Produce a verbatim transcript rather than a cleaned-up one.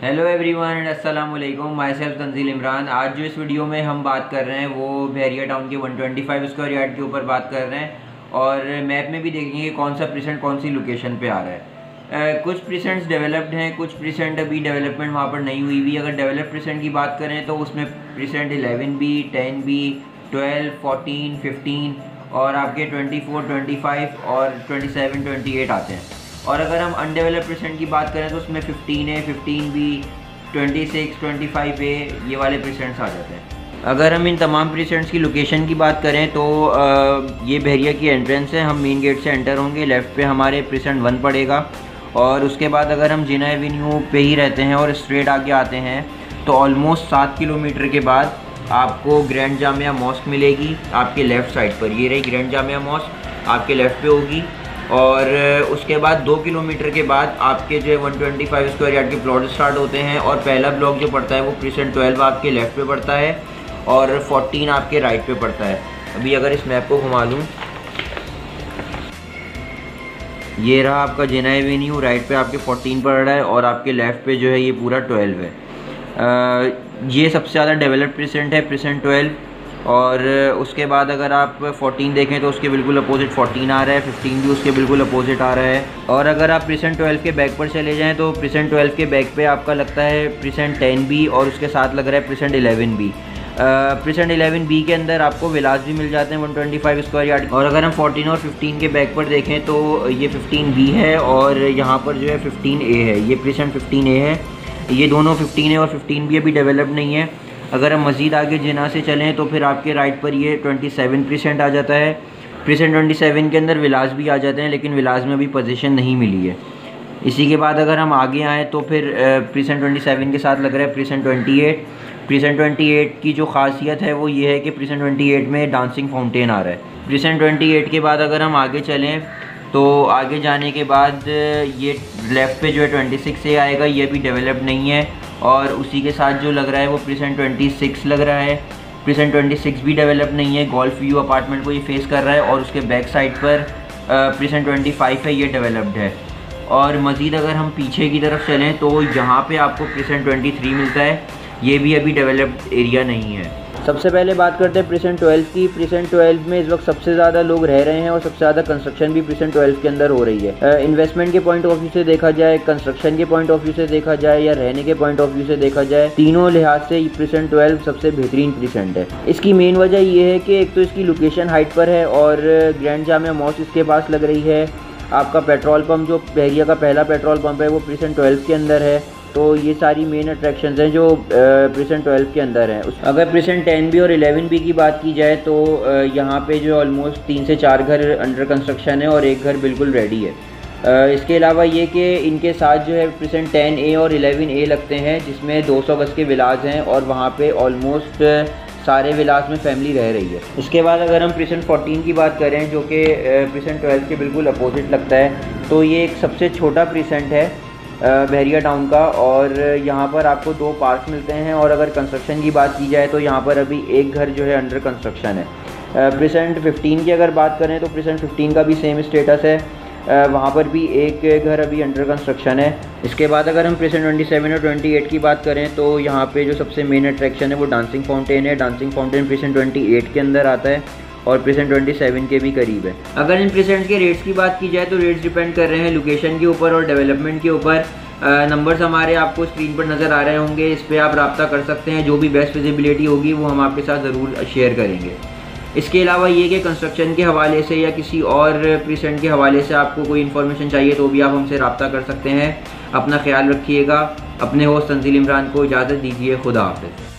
Hello everyone, अस्सलाम वालेकुम। Myself Tanzeel Imran. आज जो इस वीडियो में हम बात कर रहे हैं वो बहरिया टाउन के एक सौ पच्चीस स्क्वायर यार्ड के ऊपर बात कर रहे हैं और मैप में भी देखेंगे कौन सा प्रीसेंट कौन सी लोकेशन पे आ रहा है। uh, कुछ प्रीसेंट्स डेवलप्ड हैं, कुछ प्रीसेंट अभी डेवलपमेंट वहाँ पर नहीं हुई हुई। अगर डेवलप प्रीसेंट की बात करें तो उसमें precinct eleven B, ten B, twelve, fourteen, fifteen और आपके ट्वेंटी फोर, ट्वेंटी फाइव और ट्वेंटी सेवन, ट्वेंटी एट आते हैं। और अगर हम अनडेवलप परसेंट की बात करें तो उसमें फिफ्टीन है, fifteen B, twenty six, twenty five A, ये वाले परसेंट्स आ जाते हैं। अगर हम इन तमाम परसेंट्स की लोकेशन की बात करें तो आ, ये बहरिया की एंट्रेंस है। हम मेन गेट से एंटर होंगे, लेफ़्ट पे हमारे परसेंट वन पड़ेगा और उसके बाद अगर हम जिना एवेन्यू पे ही रहते हैं और स्ट्रेट आगे आते हैं तो ऑलमोस्ट सात किलोमीटर के बाद आपको ग्रैंड जामिया मॉस्क मिलेगी आपके लेफ़्ट साइड पर। ये रही ग्रैंड जामिया मॉस्क, आपके लेफ़्ट पे होगी। और उसके बाद दो किलोमीटर के बाद आपके जो है एक सौ पच्चीस स्क्वायर यार्ड के प्लॉट स्टार्ट होते हैं और पहला ब्लॉक जो पड़ता है वो प्रीसेंट ट्वेल्व आपके लेफ़्ट पे पड़ता है और फोर्टीन आपके राइट पे पड़ता है। अभी अगर इस मैप को घुमा लूँ, ये रहा आपका जिना एवेन्यू, राइट पे आपके फोर्टीन पड़ रहा है और आपके लेफ़्ट पे जो है ये पूरा ट्वेल्व है। आ, ये सबसे ज़्यादा डेवलप्ड प्रीसेंट है, प्रीसेंट ट्वेल्व। और उसके बाद अगर आप फोर्टीन देखें तो उसके बिल्कुल अपोजिट फोर्टीन आ रहा है, फिफ्टीन भी उसके बिल्कुल अपोजिट आ रहा है। और अगर आप प्रीसेंट ट्वेल्व के बैक पर चले जाएं तो प्रीसेंट ट्वेल्व के बैक पे आपका लगता है प्रीसेंट टेन बी और उसके साथ लग रहा है precinct eleven B. Precinct eleven B के अंदर आपको विलास भी मिल जाते हैं एक सौ पच्चीस स्क्वायर यार्ड। और अगर हम फोर्टीन और फिफ्टीन के बैक पर देखें तो ये फिफ्टीन बी है और यहाँ पर जो है फिफ्टीन ए है। ये प्रीसेंट फिफ्टीन ए है, ये दोनों फिफ्टीन ए और फिफ्टीन बी अभी डेवलप नहीं है। अगर हम मज़ीद आगे जिना से चलें तो फिर आपके राइट पर ये सत्ताईस परसेंट आ जाता है। प्रीसेंट सत्ताईस के अंदर विलास भी आ जाते हैं लेकिन विलास में अभी पोजीशन नहीं मिली है। इसी के बाद अगर हम आगे आएँ तो फिर प्रीसेंट सत्ताईस के साथ लग रहा है प्रीसेंट अट्ठाईस। प्रीसेंट अट्ठाईस की जो खासियत है वो ये है कि प्रीसेंट अट्ठाईस में डांसिंग फाउंटेन आ रहा है। प्रीसेंट अट्ठाईस के बाद अगर हम आगे चलें तो आगे जाने के बाद ये लेफ़्ट पे जो है छब्बीस ए आएगा, ये भी डेवलप नहीं है। और उसी के साथ जो लग रहा है वो प्रीसेंट छब्बीस लग रहा है। प्रीसेंट छब्बीस भी डेवलप नहीं है, गोल्फ व्यू अपार्टमेंट को ये फेस कर रहा है और उसके बैक साइड पर प्रीसेंट पच्चीस है, ये डेवलप्ड है। और मज़ीद अगर हम पीछे की तरफ चलें तो यहाँ पे आपको प्रीसेंट तेईस मिलता है, ये भी अभी डेवलप्ड एरिया नहीं है। सबसे पहले बात करते हैं प्रीसेंट ट्वेल्व की। प्रीसेंट ट्वेल्व में इस वक्त सबसे ज़्यादा लोग रह रहे हैं और सबसे ज़्यादा कंस्ट्रक्शन भी प्रीसेंट ट्वेल्व के अंदर हो रही है। इन्वेस्टमेंट के पॉइंट ऑफ व्यू से देखा जाए, कंस्ट्रक्शन के पॉइंट ऑफ व्यू से देखा जाए या रहने के पॉइंट ऑफ व्यू से देखा जाए, तीनों लिहाज से प्रीसेंट ट्वेल्व सबसे बेहतरीन प्रीसेंट है। इसकी मेन वजह ये है कि एक तो इसकी लोकेशन हाइट पर है और ग्रैंड जामिया मॉस्क इसके पास लग रही है। आपका पेट्रोल पम्प जो बहरिया का पहला पेट्रोल पम्प है वो प्रीसेंट ट्वेल्व के अंदर है। तो ये सारी मेन अट्रैक्शंस हैं जो प्रीसेंट ट्वेल्व के अंदर हैं। अगर प्रीसेंट टेन बी और इलेवन बी की बात की जाए तो यहाँ पे जो ऑलमोस्ट तीन से चार घर अंडर कंस्ट्रक्शन है और एक घर बिल्कुल रेडी है। इसके अलावा ये कि इनके साथ जो है प्रीसेंट टेन ए और इलेवन ए लगते हैं जिसमें दो सौ गज के विलास हैं और वहाँ पे ऑलमोस्ट सारे विलास में फैमिली रह रही है। उसके बाद अगर हम प्रीसेंट फोर्टीन की बात करें जो कि प्रीसेंट ट्वेल्व के बिल्कुल अपोजिट लगता है, तो ये एक सबसे छोटा प्रीसेंट है बहरिया टाउन का और यहाँ पर आपको दो पार्क मिलते हैं। और अगर कंस्ट्रक्शन की बात की जाए तो यहाँ पर अभी एक घर जो है अंडर कंस्ट्रक्शन है। प्रीसेंट फिफ्टीन की अगर बात करें तो प्रीसेंट फिफ्टीन का भी सेम स्टेटस है, वहाँ पर भी एक घर अभी अंडर कंस्ट्रक्शन है। इसके बाद अगर हम प्रीसेंट सत्ताईस और अट्ठाईस की बात करें तो यहाँ पे जो सबसे मेन अट्रैक्शन है वो डांसिंग फाउंटेन है। डांसिंग फाउंटेन प्रीसेंट अट्ठाईस के अंदर आता है और प्रीसेंट सत्ताईस के भी करीब है। अगर इन प्रीसेंट्स के रेट्स की बात की जाए तो रेट्स डिपेंड कर रहे हैं लोकेशन के ऊपर और डेवलपमेंट के ऊपर। नंबर्स हमारे आपको स्क्रीन पर नज़र आ रहे होंगे, इस पर आप रब्ता कर सकते हैं। जो भी बेस्ट विजिबिलिटी होगी वो हम आपके साथ ज़रूर शेयर करेंगे। इसके अलावा ये कि कंस्ट्रक्शन के हवाले से या किसी और प्रीसेंट के हवाले से आपको कोई इन्फॉर्मेशन चाहिए तो भी आप हमसे रब्ता कर सकते हैं। अपना ख्याल रखिएगा। अपने होस्ट तंजील इमरान को इजाज़त दीजिए। खुदा हाफ़िज़।